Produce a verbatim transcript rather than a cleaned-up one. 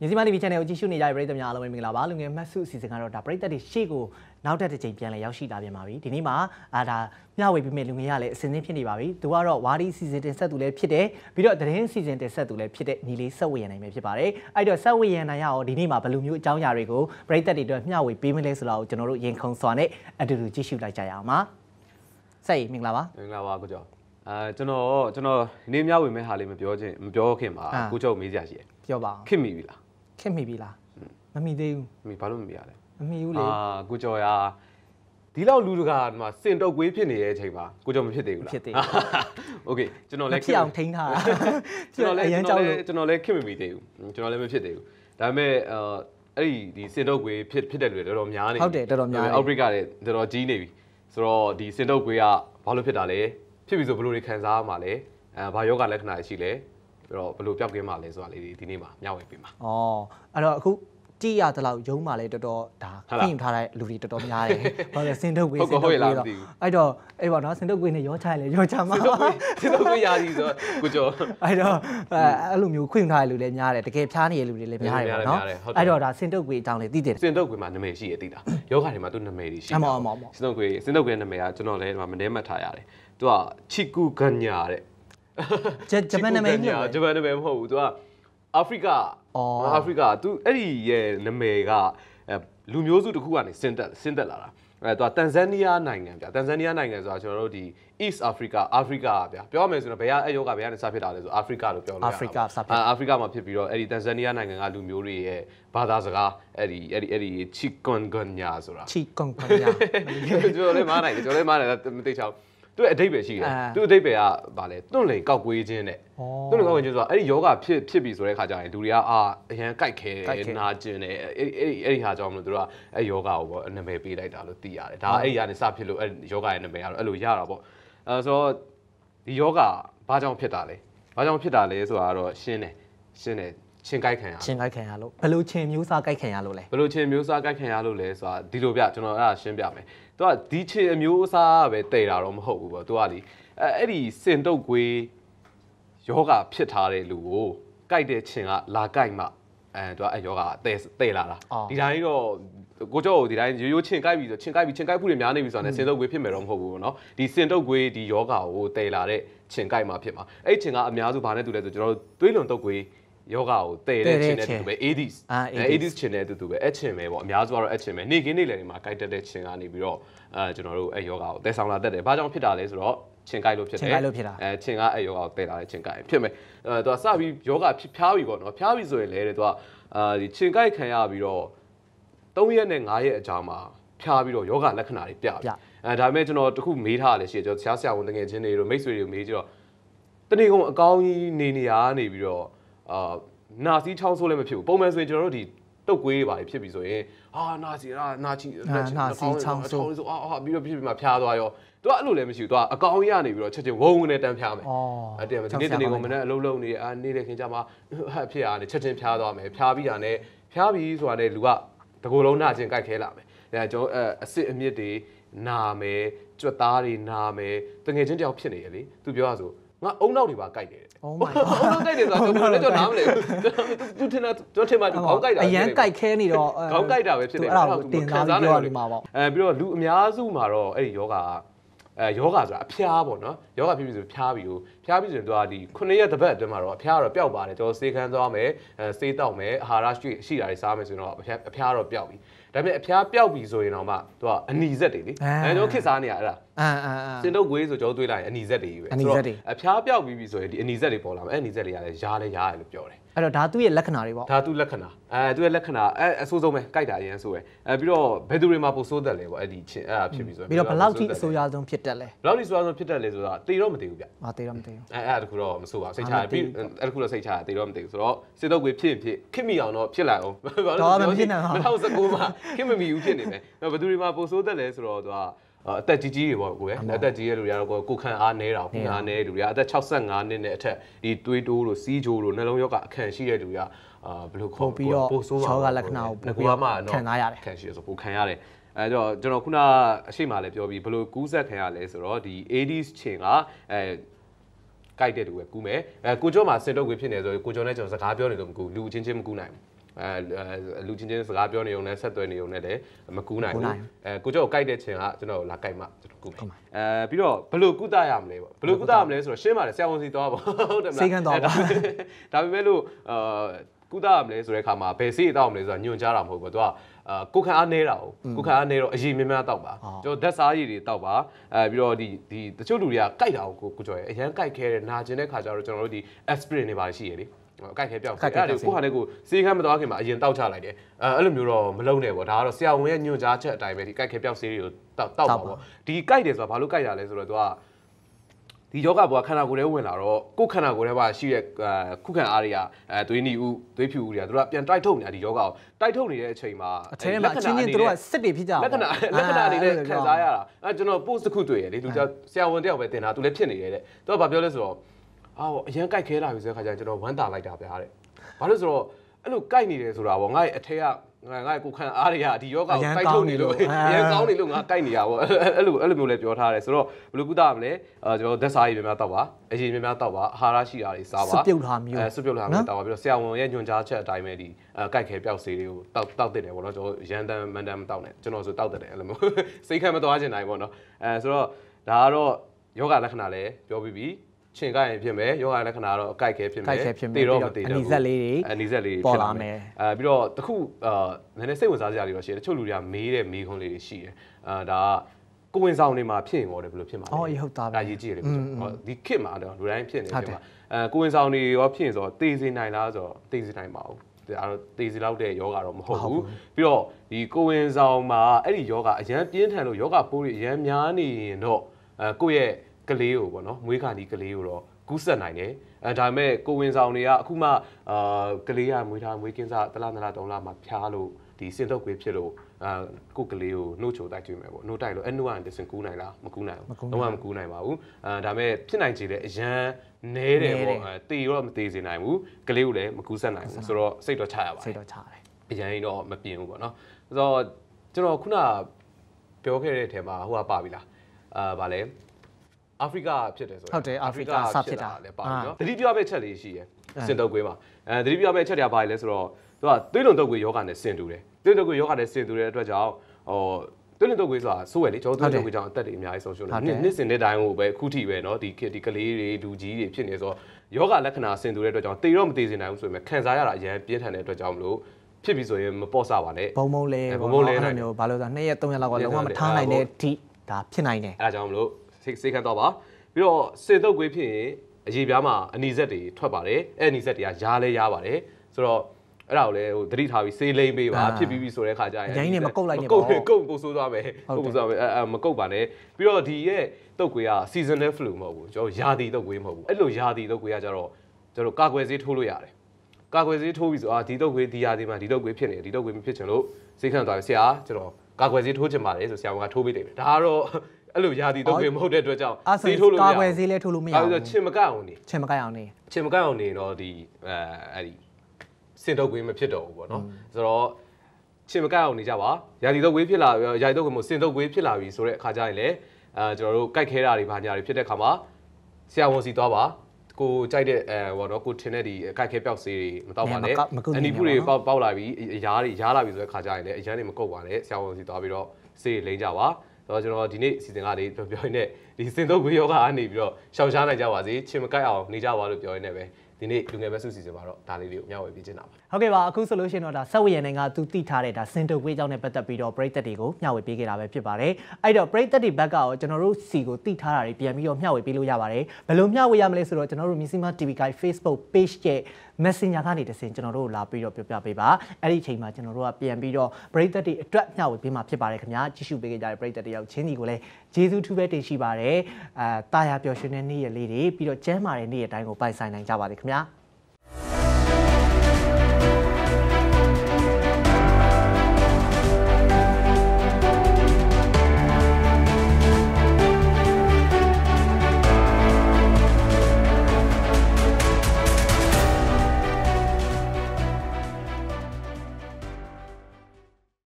မြစီမ တီ ဗီ channel ကိုကြည့်ရှုနေကြတဲ့ပရိသတ်များအားလုံးပဲမင်္ဂလာပါလူငယ်မှတ်စုအစီအစဉ်ကတော့ဒါပရိသတ်တွေရှေ့ကိုနောက်ထပ်တစ်ချိန်ပြန်လဲရောက်ရှိလာပြန်ပါပြီဒီနေ့မှာအာဒါမျှဝေပေးမဲ့လူငယ်ရလည်းအစဉ်သင်းဖြစ်နေပါပြီသူကတော့ဝါဒီစီစဉ်တင်ဆက်သူလည်းဖြစ်တယ်ပြီးတော့သတင်းစီစဉ်တင်ဆက်သူလည်းဖြစ်တဲ့ညီလေးဆက်ဝေရနိုင်ပဲဖြစ်ပါတယ်အဲ့တော့ဆက်ဝေရနိုင်ရအောင်ဒီနေ့မှာဘယ်လိုမျိုးအကြောင်းအရာတွေကိုပရိသတ်တွေအတွက်မျှဝေပေးမလဲဆိုတာကိုကျွန်တော်တို့ရင်ခုန်စွာနဲ့အတူတူကြည့်ရှုလိုက်ကြရအောင်ပါဆက်မင်္ဂလာပါမင်္ဂလာပါကိုကျော်အဲကျွန်တော်ကျွန်တော်နေမျှဝေမဲ့ဟာလေးမပြောချင်းမပြောခင်မှာကိုကျော်မေးစရာရှိတယ်ပြောပါခင်မိပြီလားခင်မိပြီလားမမိသေးဘူးမိဘာလို့မမိရလဲမမိဘူးလေအာကိုကျော်ရာဒီလောက်လူတကာဒီမှာစင်တုတ်ကွေးဖြစ်နေတဲ့အချိန်မှာကိုကျော်မဖြစ်သေးဘူးလားဖြစ်သေးโอเคကျွန်တော်လည်းဖြစ်အောင်ထိန်းထားတာကျွန်တော်လည်းကျွန်တော်လည်းကျွန်တော်လည်းခင်မမိသေးဘူးကျွန်တော်လည်းမဖြစ်သေးဘူးဒါပေမဲ့အဲအဲ့ဒီဒီစင်တုတ်ကွေးဖြစ်ဖြစ်တဲ့လူတွေတော်တော်များနေဟုတ်တယ်တော်တော်များနေအောက်ဘရစ်ကလည်းတော်တော်ကြီးနေပြီဆိုတော့ဒီစင်တုတ်ကွေးကဘာလို့ဖြစ်တာလဲဖြစ်ပြီဆိုဘယ်လိုတွေခံစားရမှာလဲအဲဘာယောဂလက္ခဏာရှိလဲပြီးတော့ဘယ်လိုပြောက်ကင်းမှာလဲဆိုတာလေးဒီနေ့မှာမျှဝေပေးမှာဩအဲ့တော့အခုကြည့်ရတဲ့လောက်ရုံးမှာလဲတော်တော်ဒါပြင်ထားတဲ့လူတွေတော်တော်များတယ်ဘာလဲစင်တုတ်ကွေးစင်တုတ်ကွေးတော့အဲ့တော့အဲ့ပေါ့နော်စင်တုတ်ကွေးနဲ့ရောချရလဲရောချမှာစင်တုတ်ကွေးရာဒီဆိုကိုကျော်အဲ့တော့အဲ့လိုမျိုးခွင့်ထားတဲ့လူတွေများတယ်တကယ်ဖျားနေတဲ့လူတွေလည်းများတယ်ပေါ့နော်အဲ့တော့ဒါစင်တုတ်ကွေးအကြောင်းလေးသိတယ်စင်တုတ်ကွေးမှာနာမည်ရှိရသိတာယောဂတွေမှာသူနာမည်တွေရှိတယ်အမောအမောစင်တုတ်ကွေးစင်တုတ်ကွေးနာမည်ကကျွန်တော်လည်းမနှဲမှတ်ထားရတယ်သူကချီကူဂညာတဲ့ဂျပန်နာမည်ညဂျပန်နာမည်မဟုတ်ဘူးသူကအာဖရိကအာဖရိကသူအဲ့ဒီရဲ့နာမည်ကလူမျိုးစုတစ်ခုကနေဆင်းသက်ဆင်းသက်လာတာအဲသူကတန်ဇန်နီးယားနိုင်ငံဗျာတန်ဇန်နီးယားနိုင်ငံဆိုတာကျွန်တော်တို့ဒီ East Africa အာဖရိကဗျာပြောရမယ်ဆိုတော့ဘယ်ကအယောကဘယ်ကနေစဖြစ်တာလဲဆိုအာဖရိကလို့ပြောလို့ရတယ်အာဖရိကစဖြစ်အာဖရိကမှာဖြစ်ပြီးတော့အဲ့ဒီတန်ဇန်နီးယားနိုင်ငံကလူမျိုးတွေရဲ့ဘာသာစကားအဲ့ဒီအဲ့ဒီအဲ့ဒီချီကွန်ဂန်ညာဆိုတာချီကွန်ဂန်ညာကျွန်တော်လည်းမားနိုင်တယ်ကျွန်တော်လည်းမားနိုင်တယ်မသိချောင်းသူ့အဓိပ္ပာယ်ရှိတယ်သူ့အဓိပ္ပာယ်ကဗာလဲတွန့်လိန်ကောက်ကွေးခြင်းတဲ့တွန့်လိန်ကောက်ကွေးခြင်းဆိုတာအဲ့ဒီယောဂဖြစ်ဖြစ်ပြီဆိုတဲ့ခါကျရင်လူတွေကအာအရန်ကြိုက်ခဲနာကျင်တယ်အဲ့အဲ့ဒီအဲ့ဒီဟာကြောင့်မလို့သူတို့ကအဲ့ယောဂကိုပေါ့နာမည်ပေးလိုက်တာလို့သိရတယ်ဒါအဲ့ဒီကနေစဖြစ်လို့အဲ့ယောဂရဲ့နာမည်ကတော့အဲ့လိုရတာပေါ့အဲဆိုတော့ဒီယောဂဘာကြောင့်ဖြစ်တာလဲဘာကြောင့်ဖြစ်တာလဲဆိုတာကတော့ရှင်းတယ်ရှင်းတယ်ချင်းကြိုက်ခံရချင်းကြိုက်ခံရလို့ဘယ်လိုချင်းမျိုးစားကြိုက်ခံရလို့လဲဘယ်လိုချင်းမျိုးစားကြိုက်ခံရလို့လဲဆိုတာဒီလိုပြကျွန်တော်အဲ့ဒါရှင်းပြမယ်သူကဒီချင်းအမျိုးအစားပဲတည်တာတော့မဟုတ်ဘူးပေါ့သူကလေအဲအဲ့ဒီစင်တုတ်ကွေးယောဂဖြစ်ထားတဲ့လူကိုကြိုက်တဲ့ချင်းကလာကြိုက်မှအဲသူကအဲ့ယောဂတည်တည်လာတာဒီတိုင်းတော့ကိုကျော်ကိုဒီတိုင်းရိုးရိုးချင်းကြိုက်ပြီဆိုချင်းကြိုက်ပြီချင်းကြိုက်မှုတွေများနေပြီဆိုတာနဲ့စင်တုတ်ကွေးဖြစ်မယ်တော့မဟုတ်ဘူးပေါ့နော်ဒီစင်တုတ်ကွေးဒီယောဂကိုတည်လာတဲ့ချင်းကြိုက်မှဖြစ်မှာအဲ့ချင်းကအများစုဘာနဲ့တူလဲဆိုကျွန်တော်တို့သွေးလွန်တုတ်ကွေးယောဂကိုတည်တဲ့ချင်းနဲ့တူပဲ Aedes အဲ Aedes ချင်းနဲ့တူတူပဲအဲ့ချင်းပဲပေါ့အများစုကတော့အဲ့ချင်းပဲနေကင်းနေလယ်တွေမှာကြိုက်တတ်တဲ့ချင်းကနေပြီးတော့အဲကျွန်တော်တို့အဲ့ယောဂကိုတည်ဆောင်လာတတ်တယ်။ဘာကြောင့်ဖြစ်တာလဲဆိုတော့ချင်းကြိုက်လို့ဖြစ်တယ်။ချင်းကြိုက်လို့ဖြစ်တာအဲချင်းကအဲ့ယောဂကိုတည်လာတဲ့ချင်းကြိုက်ဖြစ်မယ်။အဲသူကစပြီးယောဂဖြစ်ဖျားပြီပေါ့နော်။ဖျားပြီဆိုရင်လည်းသူကအာဒီချင်းကြိုက်ခံရပြီးတော့သုံးရက်နဲ့ငါးရက်အကြာမှာဖျားပြီးတော့ယောဂလက္ခဏာတွေပြပြီ။အဲဒါပေမဲ့ကျွန်တော်တခုမေးထားရလဲရှိတယ်ကျွန်တော်ဆရာဆရာဝန်တကယ်ချင်းတွေတို့မိတ်ဆွေတွေကိုမေးကြတော့တနေ့ကုန်အကောင်းကြီးနေနေရနေပြီးတော့အာနာစီချောင်းဆိုးလည်းမဖြစ်ဘူးပုံမှန်ဆိုရင်ကျွန်တော်တို့ဒီတုတ်ကွေးတွေပါဖြစ်ပြီဆိုရင်ဟာနာစီရာနာချီနာစီချောင်းဆိုးဆိုအာဟာပြီးတော့ဖြစ်ပြီးမှဖျားသွားရောသူကအဲ့လိုလည်းမရှိဘူးသူကအကောင်ကြီးရနေပြီးတော့ချက်ချင်းဝုန်းဝုန်းနဲ့တန်းဖျားမယ်အဲ့တည်းဒီနေ့တနေ့ကမနေ့အလုံးလုံးနေအာနေတဲ့ခင်ကြမှာဟက်ဖြစ်ရတယ်ချက်ချင်းဖျားသွားမယ်ဖျားပြီးတာနဲ့ဖျားပြီးဆိုတာနဲ့လူကတကူလုံးနာချင်းကြိုက်ခဲလာမယ်ဒါကျွန်တော်အစစ်အမြစ်တွေနာမယ်ကြွက်သားတွေနာမယ်တငယ်ချင်းတယောက်ဖြစ်နေရလေသူပြောရဆိုငါအုံနောက်တွေပါကြိုက်တယ် Oh my god အုံနောက်ကြိုက်တယ်ဆိုတော့ကျွန်တော်လည်းကျွန်တော်နားမလဲသူထင်တာကျွန်တော်ထင်မှာခေါင်းကြိုက်တာအရန်ကြိုက်ခဲနေတော့ခေါင်းကြိုက်တာပဲဖြစ်တယ်အဲ့ဒါကိုတင်သားပြီးပြောရမှာပေါ့အဲပြီးတော့လူအများစုမှာတော့အဲ့ဒီယောဂအဲယောဂဆိုတာအဖျားပေါ့နော်ယောဂဖြစ်ပြီဆိုဖျားပြီကိုဖျားပြီဆိုရင်သူကဒီခုနှစ်ရက်တစ်ပတ်အတွင်းမှာတော့အဖျားတော့ပျောက်ပါတယ်ကျွန်တော်စေးခန်းသွားမယ်အဲစေးတောက်မယ်အာဟာရရှိရှိတာတွေစားမယ်ဆိုရင်တော့အဖျားအဖျားတော့ပျောက်ပြီဒါပေမဲ့အဖျားပျောက်ပြီဆိုရင်တော့မှသူကအနီဆက်တွေလေအဲကျွန်တော်ခစ်စားနေရအဲ့ဒါအာအာစင်တုတ်ကွေးဆိုကျွန်တော်တွေးလိုက်ရင်အနီဆက်တွေကြီးပဲဆိုတော့အဖျားပျောက်ပြီးပြီဆိုရင်ဒီအနီဆက်တွေပေါ်လာမယ်အဲ့အနီဆက်တွေကလည်းရားလဲရားရလို့ပြောတယ်အဲ့တော့ဒါသူ့ရဲ့လက္ခဏာတွေပေါ့ဒါသူ့လက္ခဏာအဲသူ့ရဲ့လက္ခဏာအဲအဆိုးဆုံးပဲကြိုက်တာအရင်ဆိုပဲအဲပြီးတော့ဘယ်သူတွေမှာပိုဆိုးတယ်လဲပေါ့အဲ့ဒီချင်းအဲ့ဒါဖြစ်ပြီဆိုရင်ပြီးတော့ဘယ်လောက်ထိအဆိုးရဆုံးဖြစ်တက်လဲဘယ်လောက်ထိဆိုးရဆုံးဖြစ်တက်လဲဆိုတော့တေတော့မတေဘူးဗျဟာတေတော့မတေဘူးအဲအဲ့ဒါတခုတော့မဆိုးပါဘူးစိတ်ချရပြီးအဲ့တခုတော့စိတ်ချရတေတော့မတေဘူးဆိုတော့စစ်တော့ကွေးဖြစ်ဖြစ်ခစ်မိအောင်တော့ဖြစ်လိုက်အောင်တော့မဖြစ်နိုင်အောင်၂၀၁၉မှာခစ်မမီဘူးဖြစ်နေတယ်ဘယ်သူတွေမှာပိုဆိုးတယ်လဲဆိုတော့သူကအသက်ကြီးကြီးတွေပေါ့ကိုယ်အသက်ကြီးရဲ့လူတွေကတော့ကိုခံအားနဲတာကိုအားနဲလူတွေကအသက်၆၅နှစ်နဲ့အထက်ဒီတွေးတိုးတို့စီးချိုးတို့နှလုံးရောဂါအခန့်ရှိတဲ့လူတွေကအာဘယ်လိုခေါ်ပြီးတော့ပိုဆိုးပါချောကလက္ခဏာကိုပိုခံစားရတယ်ခံရှိရဆိုပိုခံရတယ်အဲတော့ကျွန်တော်ခုနအရှိမလည်းပြောပြီးဘယ်လိုကူးဆက်ခံရလဲဆိုတော့ဒီ Aedes ချင်းကအဲကြိုက်တဲ့လူပဲကူးမယ်အဲကိုကျော်မှာစင်တုတ်ကွေးဖြစ်နေဆိုရင်ကိုကျော်နဲ့ကျွန်တော်စကားပြောနေတော့မကူလူချင်းချင်းမကူနိုင်ဘူးအဲလူချင်းချင်းစကားပြောနေုံနဲ့ဆက်သွယ်နေုံနဲ့လည်းမကူးနိုင်ဘူးအဲကိုကျော်ကိုကြိုက်တဲ့ချင်းကကျွန်တော်လာကြိုက်မှကျွန်တော်ကူးမယ်အဲပြီးတော့ဘယ်လိုကုသရမလဲပေါ့ဘယ်လိုကုသရမလဲဆိုတော့ရှင်းပါတယ်ဆရာဝန်စီသွားပါဟုတ်တယ်မလားစိတ်ခံသွားပါဒါပေမဲ့လို့အာကုသရမလဲဆိုတဲ့အခါမှာဘယ်စိတ်တောက်မလဲဆိုတာညွှန်ကြားတာမဟုတ်ဘူးသူကအာကိုခံအားနေတာကိုကိုခံအားနေတော့အရေးများများတောက်ပါကျွန်တော်ဓာတ်စားရည်တွေတောက်ပါအဲပြီးတော့ဒီဒီတချို့လူတွေကကြိုက်တာကိုကိုကျော်ရအရန်ကြိုက်ခဲတဲ့နာကျင်တဲ့ခါကျတော့ကျွန်တော်တို့ဒီ aspirin တွေပါရှိရလေအကြိုက်ခဲပြောက်အဲ့ဒါကိုကိုဟာနဲ့ကိုစေးခမ်းမသွားခင်မှာအရင်တောက်ချလိုက်တယ်အဲအဲ့လိုမျိုးတော့မလုံးနဲ့ပေါ့ဒါကတော့ဆရာဝန်ရဲ့ညွှန်ကြားချက်အတိုင်းပဲဒီကြိုက်ခဲပြောက်စေးတွေကိုတောက်တောက်ပါပေါ့ဒီကြိုက်တယ်ဆိုတာဘာလို့ကြိုက်တာလဲဆိုတော့သူကဒီယောဂဘောခန္ဓာကိုယ်ထဲဝင်လာတော့ကိုယ်ခန္ဓာကိုယ်ထဲမှာရှိတဲ့ခုခံအားတွေကအဲသွေးနီဦးသွေးဖြူဦးတွေကသူတို့ကပြန်တိုက်ထုတ်နေတာဒီယောဂကိုတိုက်ထုတ်နေတဲ့အချိန်မှာအထဲမှာချင်းချင်းသူတို့ကစစ်တွေဖြစ်ကြလက္ခဏာလက္ခဏာအနေနဲ့ခံစားရတာအဲကျွန်တော် post တစ်ခုတွေ့ရလေသူကဆရာဝန်တယောက်ပဲတင်တာသူလည်းဖြစ်နေတယ်တဲ့သူကဘာပြောလဲဆိုတော့အော်အရန်ကြိုက်ခဲလာပြီဆိုတဲ့ခါကျရင်ကျွန်တော်ဝမ်းသာလိုက်တာဗျာတဲ့ဘာလို့ဆိုတော့အဲ့လိုကြိုက်နေတယ်ဆိုတာပေါ့ငါ့ရဲ့အထက်ကငါငါ့ကိုခံအားတွေကဒီယောဂကိုတိုက်ထုတ်နေလို့အရန်ကောင်းနေလို့ငါကြိုက်နေရပေါ့အဲ့လိုအဲ့လိုမျိုးလည်းပြောထားတယ်ဆိုတော့ဘယ်လိုကုသရမလဲအဲကျွန်တော်ဓာတ်စားရည်များများတောက်ပါအရေးများများတောက်ပါအာဟာရရှိတာတွေစားပါစပြုတ်ထားမျိုးအဲစပြုတ်ထားမျိုးတောက်ပါပြီးတော့ဆရာဝန်ရဲ့ညွှန်ကြားချက်အတိုင်းပဲဒီအဲကြိုက်ခဲပျောက်စေးတွေကိုတောက်တောက်တင်တယ်ပေါ့နော်ကျွန်တော်ရန်တန်မန်တန်မတောက်နဲ့ကျွန်တော်ဆိုတောက်တယ်အဲ့လိုမျိုးစိတ်ခံမသွားချင်နိုင်ပေါ့နော်အဲဆိုတော့ဒါကတော့ယောဂလက္ခဏာလည်းပြောပြီးပြီချင်းကြိုက်ရင်ဖြစ်မယ်ယောဂလက္ခဏာတော့အကြိုက်ခဲဖြစ်မယ်တေတော့မတေတော့အနီးဆက်လေးတွေအနီးဆက်လေးဖြစ်လာမယ်အဲပြီးတော့တခုအာနည်းနည်းစိတ်ဝင်စားစရာတွေတော့ရှိတယ်တချို့လူတွေကမေးတဲ့မေးခွန်းလေးတွေရှိတယ်အာဒါကကိုဝင်ဆောင်နေမှာဖြစ်ရင်ရောတယ်ဘယ်လိုဖြစ်မှာလဲအော်ဟုတ်သားပဲဒါရေးကြည့်ရတယ်ဟောဒီခစ်မှာတော့လူတိုင်းဖြစ်နေတယ်မှာအဲကိုဝင်ဆောင်နေရောဖြစ်ရင်ဆိုတော့တေးစေနိုင်လားဆိုတော့တေးစေနိုင်ပါဘူးဒါတော့တေးစီလောက်တဲ့ယောဂတော့မဟုတ်ဘူးပြီးတော့ဒီကိုဝင်ဆောင်မှာအဲ့ဒီယောဂအရန်ပြင်းထန်လို့ယောဂပိုးတွေအရန်များနေရင်တော့အဲကိုယ့်ရဲ့ကလေးကိုပေါ့နော်မွေးခါဒီကလေးကိုတော့ကူးဆက်နိုင်တယ်အဲဒါပေမဲ့ကိုဝင်ဆောင်တွေကအခုမှအာကလေးရမွေးထားမွေးကင်းစားတလားနလားတုံးလားမှာဖျားလို့ဒီစင်တုပ်ကွေးဖြစ်လို့အာကိုကလေးကိုနှုတ်ချိုတိုက်ကြည့်မယ်ပေါ့နှုတ်တိုက်လို့အဲ့နှုတ်ကနေစင်ကူးနိုင်လားမကူးနိုင်ဘူးတော့မကူးနိုင်ပါဘူးအာဒါပေမဲ့ဖြစ်နိုင်ခြေလည်းအရန်နဲတယ်ပေါ့အဲတေရောမတေစေနိုင်ဘူးကလေးကိုလည်းမကူးဆက်နိုင်ဘူးဆိုတော့စိတ်တော့ချရပါတယ်စိတ်တော့ချတယ်အရင်တော့မပြင်းဘူးပေါ့နော်ဆိုတော့ကျွန်တော်ခုနပြောခဲ့တဲ့အထက်မှာဟိုကပါပြီလားအာဗာလဲအာဖရိကဖြစ်တယ်ဆိုတော့ဟုတ်တယ်အာဖရိကစဖြစ်တာလည်းပါပြီနော်တတိပြပဲချက်လေးရှိရယ်စင်တုပ်ကွေးမှာအဲတတိပြပဲချက်တွေကပါလဲဆိုတော့သူကသွေးလွန်တုပ်ကွေးယောဂနဲ့ဆင်တူတယ်သွေးလွန်တုပ်ကွေးယောဂနဲ့ဆင်တူတဲ့အတွက်ကြောင့်ဟိုသွေးလွန်တုပ်ကွေးဆိုတာဆိုးရလေကျွန်တော်သွေးလွန်တုပ်ကွေးကြောင့်အသက်တွေအများကြီးဆုံးရှုံးတယ်နှစ်နှစ်စင်တဲ့တိုင်းကိုပဲခုထိပဲနော်ဒီဒီကလေးတွေလူကြီးတွေဖြစ်နေဆိုတော့ယောဂလက္ခဏာဆင်တူတဲ့အတွက်ကြောင့်တေတော့မတေစေနိုင်ဘူးဆိုပေမဲ့ခံစားရတာအရင်ပြင်းထန်တဲ့အတွက်ကြောင့်မလို့ဖြစ်ပြီဆိုရင်မပေါ့ဆပါနဲ့ဘုံဘုံလေးဘုံဘုံလေးအဲ့လိုမျိုးဘာလို့ဆိုတော့နှစ်ရက်သုံးရက်လောက်ကလုံးဝမထားနိုင်တဲ့အထိဒါဖြစ်နိုင်တယ်အဲ့ဒါကြောင့်မလို့စိတ်ခံတော့ပါပြီးတော့စင်တုပ်ကွေးဖြစ်ရင်အရေးပြားမှာအနီဆက်တွေထွက်ပါတယ်အဲ့အနီဆက်တွေကရားလဲရားပါတယ်ဆိုတော့အဲ့ဒါကိုလည်းဟိုသတိထားပြီးစေးလိမ့်ပေးပါဖြစ်ပြီးပြီဆိုတဲ့ခါကျရင်အရင်နဲ့မကုတ်လိုက်နဲ့ပေါ့ကုတ်ကုတ်ပို့ဆိုးသွားမယ်ကုတ်ပို့ဆိုးသွားမယ်အဲမကုတ်ပါနဲ့ပြီးတော့ဒီရဲ့တုပ်ကွေးက seasonal flu မဟုတ်ဘူးကျွန်တော်ယာတီတုပ်ကွေးမဟုတ်ဘူးအဲ့လိုယာတီတုပ်ကွေးကကျတော့ကျွန်တော်ကာကွယ်ဆေးထိုးလို့ရတယ်ကာကွယ်ဆေးထိုးပြီးဆိုအာဒီတုပ်ကွေးဒီယာတီမှာဒီတုပ်ကွေးဖြစ်နေတယ်ဒီတုပ်ကွေးမဖြစ်ချင်လို့စိတ်ခံသွားပြီဆရာကျွန်တော်ကာကွယ်ဆေးထိုးချင်ပါတယ်ဆိုဆရာကထိုးပေးတယ်ဒါကတော့အဲ့လိုယာတီတုပ်ကွေးမဟုတ်တဲ့အတွက်ကြောင့်ဆေးထိုးလို့ကာကွယ်ဆေးလည်းထိုးလို့မရဘူးအဲ့ဒါချင်မကတ်အောင်နေချင်မကတ်အောင်နေချင်မကတ်အောင်နေတော့ဒီအဲအဲ့ဒီစင်တုပ်ကွေးမဖြစ်တော့ဘူးပေါ့နော်ဆိုတော့ချင်မကတ်အောင်နေကြပါယာတီတုပ်ကွေးဖြစ်လာယာတီတုပ်ကွေးမဟုတ်စင်တုပ်ကွေးဖြစ်လာပြီဆိုတဲ့အခါကျရင်လည်းအဲကျွန်တော်တို့ကြိုက်ခဲတာတွေဘာညာတွေဖြစ်တဲ့အခါမှာဆရာဝန်စီသွားပါကိုကြိုက်တဲ့အဲဘောနော်ကိုထင်တဲ့ဒီအကြိုက်ခဲပျောက်ဆေးတွေမတော့ပါနဲ့အနီဖူတွေပေါက်ပေါက်လာပြီးအရားတွေရားလာပြီဆိုတဲ့ခါကျရင်လည်းအရန်တွေမကုတ်ပါနဲ့ဆရာဝန်စီသွားပြီးတော့ဆေးလိမ့်ကြပါဆိုတော့ကျွန်တော်ဒီနေ့စီစဉ်ကလေးပြောပြောရင်းနဲ့ဒီစင်တုပ်ကွေးယောဂကနေပြီးတော့ရှောင်ရှားနိုင်ကြပါစေချင်မကိုက်အောင်နေကြပါလို့ပြောရင်းနဲ့ပဲဒီနေ့လူငယ်မဆုစီစဉ်ပါတော့ဒါလေးတွေကိုမျှဝေပေးချင်တာပါဟုတ်ကဲ့ပါအခုဆိုလို့ရှိရင်တော့ဒါဆက်ဝေရနိုင်ကသူတိထားတဲ့ဒါစင်တုပ်ကွေးကြောင့်နဲ့ပတ်သက်ပြီးတော့ပရိသတ်တွေကိုမျှဝေပေးခဲ့တာပဲဖြစ်ပါတယ်အဲ့တော့ပရိသတ်တွေဘက်ကရောကျွန်တော်တို့စီကိုတိထားတာတွေပြန်ပြီးတော့မျှဝေပေးလို့ရပါတယ်ဘယ်လိုမျှဝေရမလဲဆိုတော့ကျွန်တော်တို့ Missima တီ ဗီ Guide Facebook page ရဲ့ Messenger ကနေတဆင့်ကျွန်တော်တို့လာပြီးတော့ပြောပြပေးပါအဲ့ဒီအချိန်မှာကျွန်တော်တို့ကပြန်ပြီးတော့ပရိသတ်တွေအတွက်မျှဝေပေးမှာဖြစ်ပါတယ်ခင်ဗျာကြည့်ရှုပေးကြတဲ့ပရိသတ်တွေရောက်ချင်းစီကိုလည်းကျေးဇူးထူးပဲတင်ရှိပါတယ်အဲတာယာပျော်ရွှင်တဲ့နေ့ရက်လေးတွေပြီးတော့ကျမ်းမာတဲ့နေ့ရက်တိုင်းကိုပိုင်ဆိုင်နိုင်ကြပါစေခင်ဗျာ